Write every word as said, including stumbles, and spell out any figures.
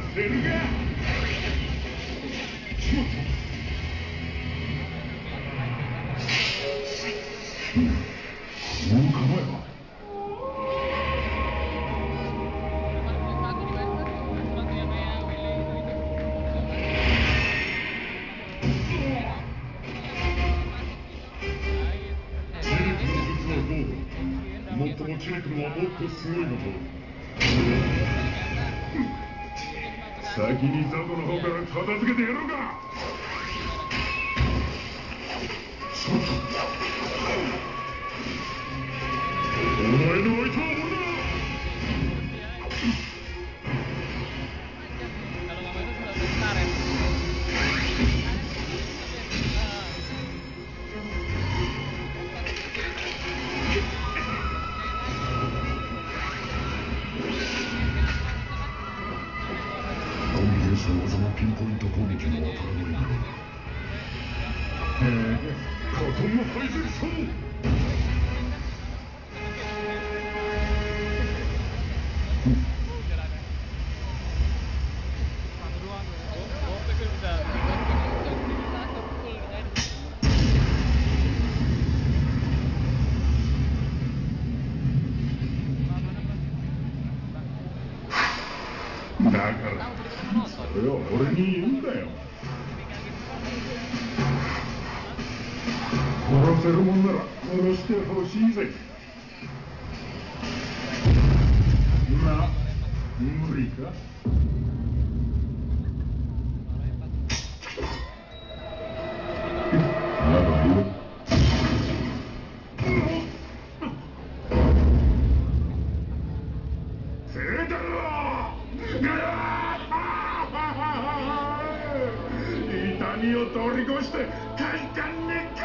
せるが。しまった。この構えは。もっともキリ君はもっとすごいのと。先にザドの方から片付けてやろうか。しまった。お前の相手は俺だ。技のピンポイント攻撃も当たらないな。へえ、カトンのハイゼルソン。だからそれを俺に言うんだよ。殺せるもんなら殺してほしいぜ。まあ無理か。ならいいよ。せいだろ。痛みを通り越して快感に